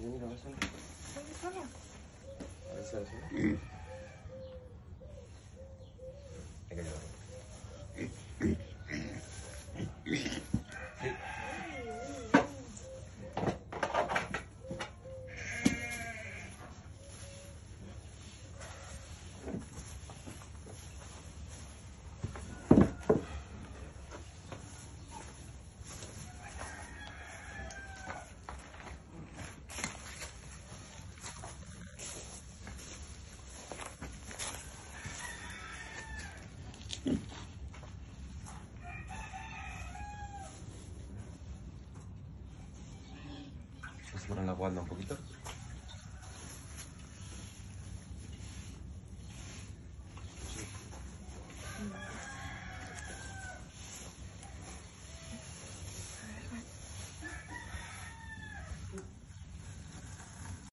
mira, bésala. Bésala. Bésala, ¿sí? Hay que ayudarlo. ¿Se fueron la guarda un poquito?